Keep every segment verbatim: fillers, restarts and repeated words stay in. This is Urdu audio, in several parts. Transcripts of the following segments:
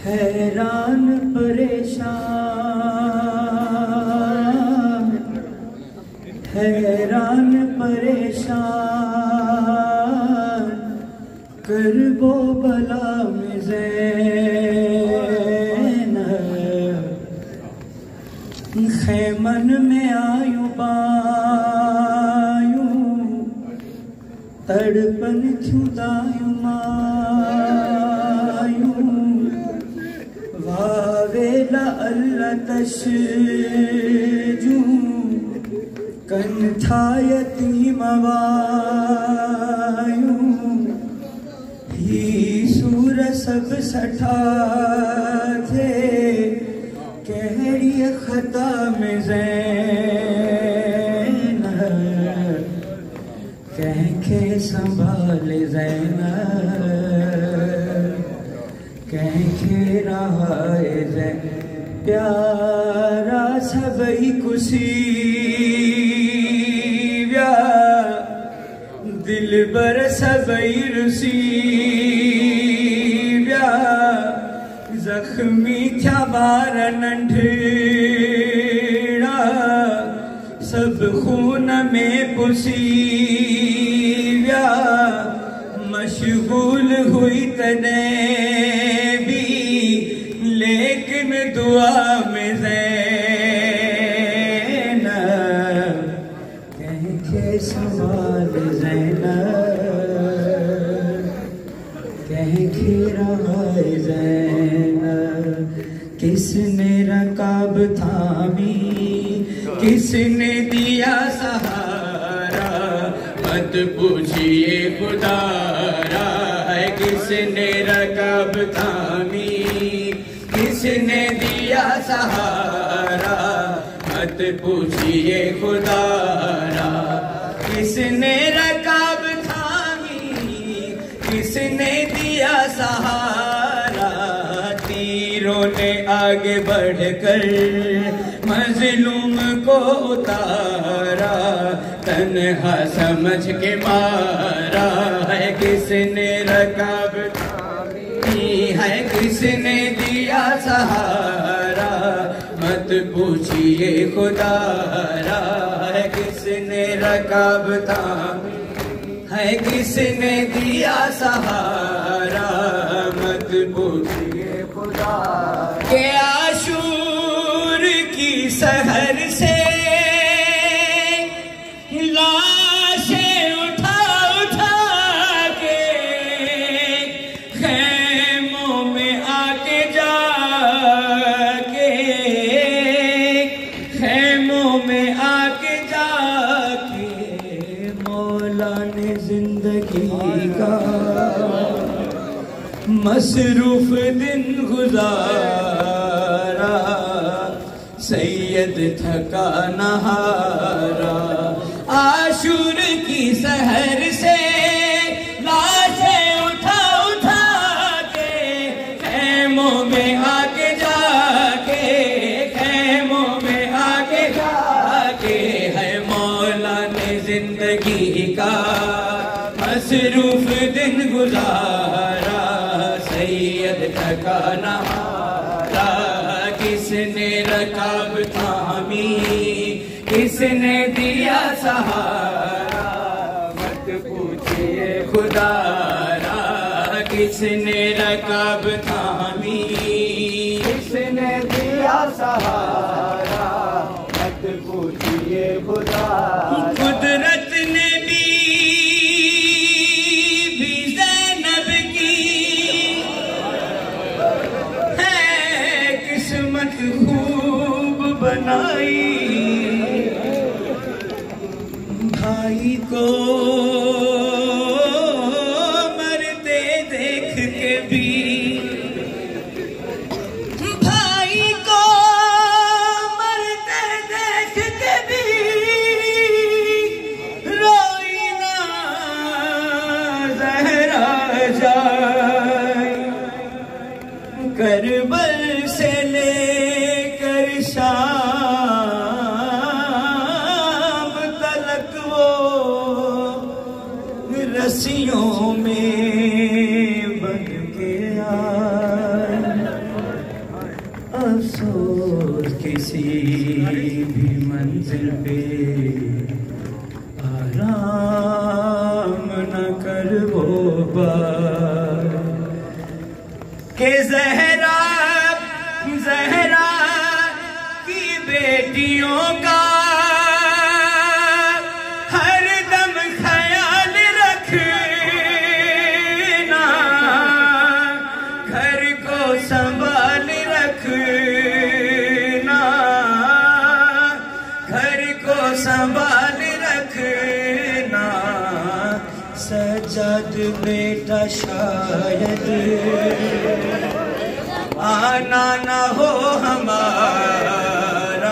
حیران پریشان حیران پریشان کرب و بلا میں زینب خیمن میں آیوں بایوں تڑپن تھیوں دایوں مایوں واویلا اللہ تشجوں کن تھا یتیم وایوں ہی سور سب سٹھا تھے کہڑی خطا میں زینب کہہ کے سنبھال زینب کہہ کے رہائے زینب پیارا سبئی کسی بیا دل بر سبئی رسی بیا زخمی تھا بار ننڈھڑا سب خون میں پسی بیا مشغول ہوئی تنے بھی لیکن دعا میں زینب کہہ کے سوال زینب کہہ کے رہائے زینب کس نے رکاب تھامی کس نے دیا سہارا مت پوچھئے خدا را ہے کس نے رکاب تھامی کس نے دیا سہارا مت پوچھئے خدا را کس نے رکاب تھامی کس نے دیا سہارا تیروں نے آگے بڑھ کر مظلوم کو اتارا تنہا سمجھ کے مارا ہے کس نے رکاب تھامی ہے کس نے دیا سہارا مت پوچھئے خدا را ہے کس نے رکاب تھامی ہے کس نے دیا سہارا مت پوچھئے خدا کہ عاشور کی سحر سے لاشیں اٹھا اٹھا کے خیموں میں آ کے جا کے خیموں میں آ کے جا کے مولا نے زندگی کا مصروف دن گزارا سید تھکا نہارا عاشور کی سحر سے لاشیں اٹھا اٹھا کے خیموں میں آ کے جا کے خیموں میں آ کے جا کے ہے مولا نے زندگی کا مصروف دن گزارا سید تھکا نہارا کس نے رکاب تھامی کس نے دیا سہارا مت پوچھئے خدا را کس نے رکاب تھامی کس نے دیا سہارا مت پوچھئے خدا قدرت نے بنائی بھائی کو مرتے دیکھ کے بھی بھائی کو مرتے دیکھ کے بھی روئی نہ زہرا جائے کربل سے لے کر شام تلک وہ رسیوں میں بن کے آئے افسوس کسی بھی منزل پہ آرام نہ کر وہ بات کہ زہرا زہرا کی بیٹیوں کا ہر دم خیال رکھنا، گھر کو سنبھال رکھنا، گھر کو سنبھال رکھنا۔ سجاد بیٹا شاید آنا نہ ہو ہمارا،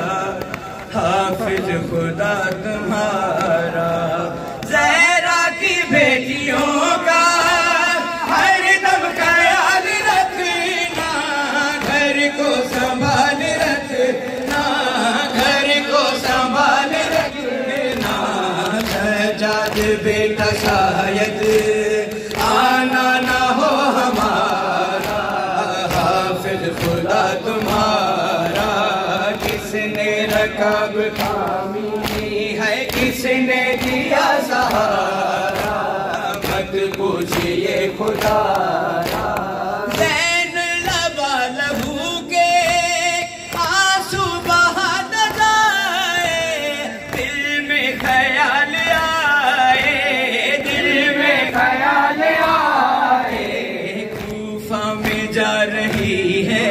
حافظ خدا تمہارا۔ زہرا کی بیٹیوں کا ہر دم خیال رکھنا، گھر کو سنبھال رکھنا، گھر کو سنبھال رکھنا۔ سجاد بیٹا شاید آنا نہ ہو ہمارا، حافظ خدا تمہارا۔ کس نے رکاب تھامی ہے، کس نے دیا سہارا، مت پوچھئے خدا را۔ زین لبا لہو کے آنسو بہا نہ جائے، دل میں خیال آئے، دل میں خیال آئے۔ کوفہ میں جا رہی ہے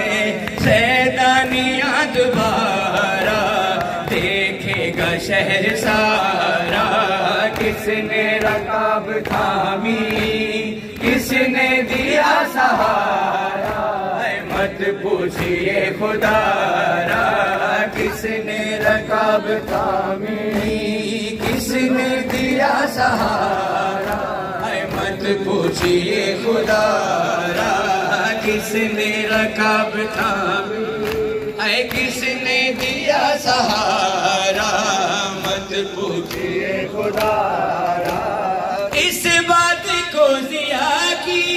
سیدانیاں دوبارہ، دیکھے گا شہر سارا۔ کس نے رکاب تھامی، کس نے دیا سہارا، مت پوچھئے خدا را۔ کس نے رکاب تھامی، کس نے دیا سہارا، مت پوچھئے خدا را۔ کس نے رکاب تھامی، اے کس نے دیا سہارا، مت پوچھئے خدا را۔ اس بات کو ضیا کی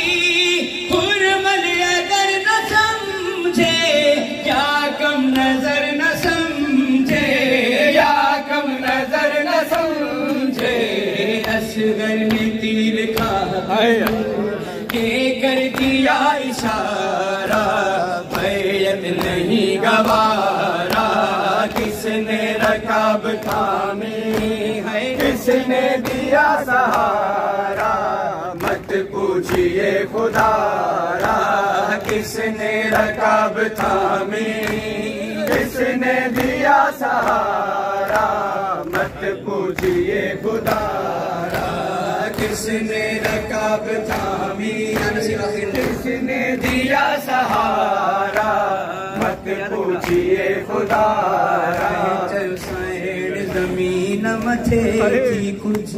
حرمل اگر نہ سمجھے، یا کم نظر نہ سمجھے، یا کم نظر نہ سمجھے۔ اصغر نے تیر کھا کہ کر دیا اشارہ، بیعت نہیں گوارا۔ کس نے رکاب تھامی ہے، کس نے دیا سہارا، مت پوچھئے خدا را۔ کس نے رکاب تھامی، کس نے دیا سہارا، مت پوچھئے خدا را۔ کس نے رکاب تھامی، کس نے دیا سہارا، مت پوچھئے خدا را۔ چل سائن زمین متھے تھی کچھ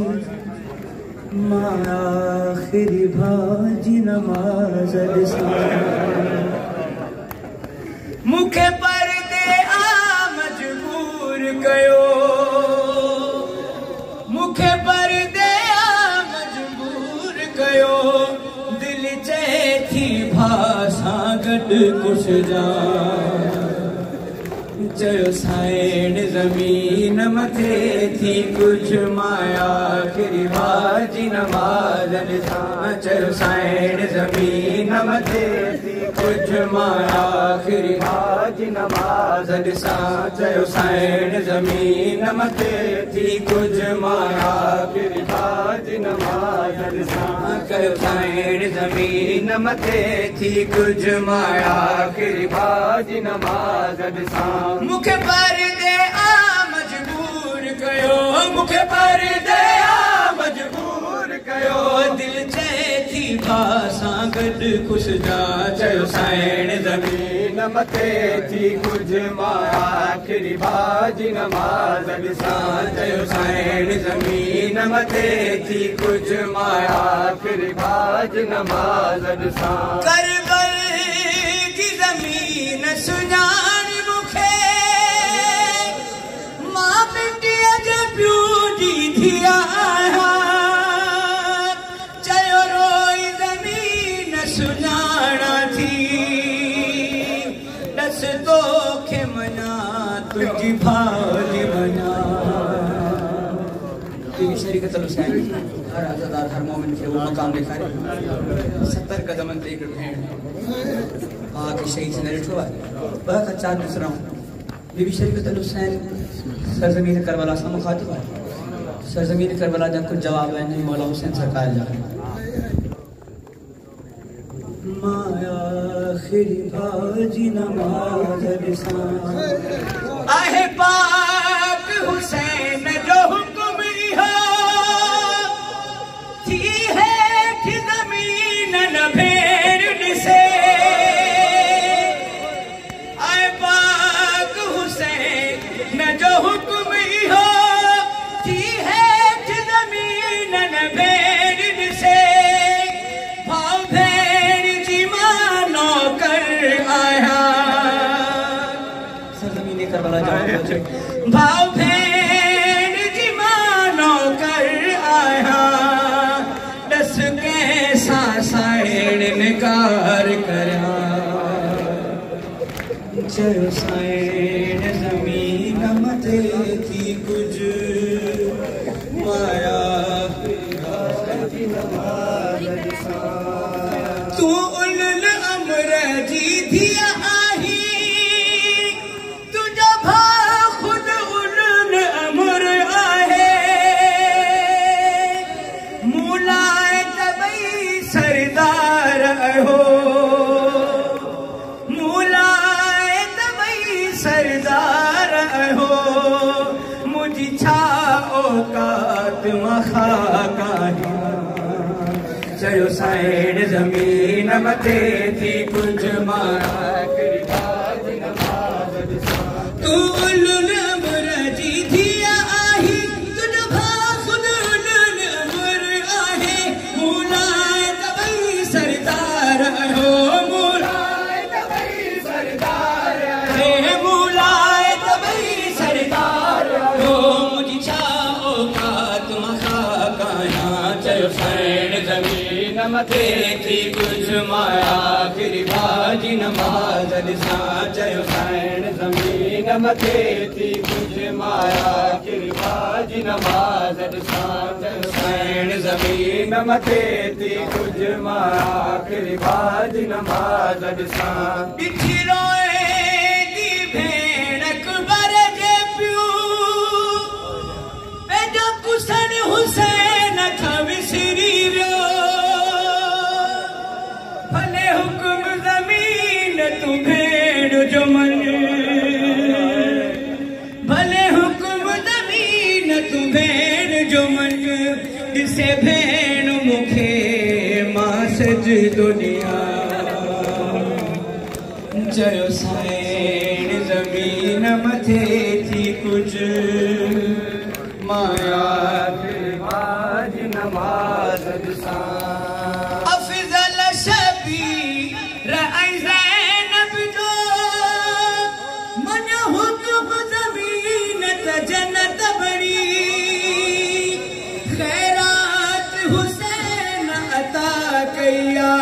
ماں آخری بھاجی نماز لسان، مکھ پردے آ مجبور کیو، مکھ پردے آ مجبور کیو، دل چاہے تھی بھاساں گڈ کچھ جان۔ چیو سائن زمین متھے تھی کچھ مایا آخری بھاجی نماز لسان۔ چیو سائن زمین متھے تھی کچھ مایا آخری بھاجی نماز لسان۔ چیو سائن زمین متھے تھی کچھ مایا آخری بھاجی نماز لسان۔ چیو سائن زمین متھے تھی کچھ مایا آخری بھاجی نماز لسان۔ مکھ پردے آ مجبور کیو، مکھ پردے آ مجبور کیو، دل چاہے تھی بھاساں گڈ کچھ جا۔ چیو سائن زمین متھے تھی کچھ ماں آخری بھاجی نماز لسان۔ چیو سائن زمین متھے تھی کچھ ماں آخری بھاجی نماز لسان۔ کربل کی زمین سجان مکھے، ماں بیٹی اج پیو دی دھیا، چیو روئی زمین سجانا تھی، تجھی بھاج بنا. بیوی شریعت الحسین ہر عزادار ہر مومن کے وہ مقام دکھائے. ستر قدم دیکھ بھین آکے شہید سے نرٹ ہوا ہے. بہت اچھا دوسرا ہوں. بیوی شریعت الحسین سرزمین کربلا سے مخاطب ہے. سرزمین کربلا جب کچھ جواب ہے نہیں مولا حسین سرکار جا رہے مایا آخری بھاجی نماز لسان. آہ پاک حسین جو حکم رہا تھی ہے کہ زمین نہ بھیڑ سے. آہ پاک حسین جو حکم رہا تھی ہے کہ زمین نہ بھیڑ سے. بھاؤ بھیڑ جی مانو کر آیا. سرزمین کربلا جاؤ بھاؤ بھیڑ جی مانو کر آیا. دس کیسا سائن نگار کرا. چلو سائن زمین متے تھی کچھ مایا تو اولل امر جی دیا آہی. تجھا بھا خود اولل امر آہے. مولائے تبئی سردار ہو. مولائے تبئی سردار ہو. مجھ چھا اوقات مخاکا ہے. چلو سائن زمین متے تھی کچھ مارا کر باز نماز لسان. تو اولل امر جی دیا آہی. تجھ بھا خود اولل امر آہے. مولائے تبئی سردار ہو. مولائے تبئی سردار ہے. مولائے تبئی سردار ہو. مجھ چھا اوقات مخاکا ہے. چلو سائن زمین متے تھی کچھ مایا پھر بھاجی نماز لسان. چلو سائن زمین متے تھی کچھ مایا پھر بھاجی نماز لسان. چلو سائن زمین متے تھی کچھ مایا پھر بھاجی نماز لسان. پچھی روئے دی بھین اکبر جے پیو. پیجا کسن حسین تھا وسری ریو. بھلے حکم زمین تو بھیڑ جو من. بھلے حکم زمین تو بھیڑ جو من. جسے بھیڑ مکھے ماں سج دنیا. چلو سائن زمین متے تھی کچھ مایا پھر باج نماز لسان. افضل شبی رأی زینب جو من حکم زمین تا جنت بڑی. خیرات حسین عطا کیا.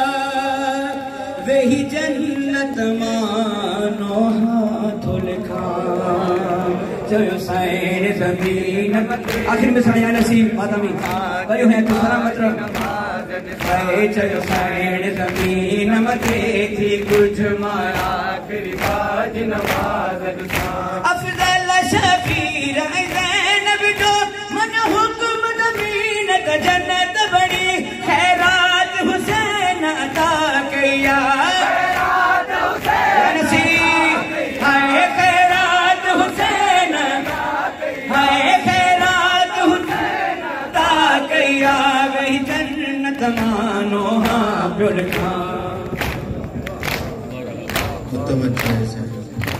وہی جنت مانو ہاتھوں لکھا. چلو سائن زمین آخر میں سڑیا نصیب آدمی بھائیو ہیں دوسرا مطلب. چلو سائن زمین متے تھی کچھ مایا پھر باج نماز لسان. افضل شفیع زینب جو من حکم زمین تا جنت بڑی. خیرات حسین عطا کیا. خیرات حسین نصیب ہائے. خیرات حسین ہائے. خیرات حسین عطا کیا. وہی جنت مانو ہاں بلکھا. متوجہ ہے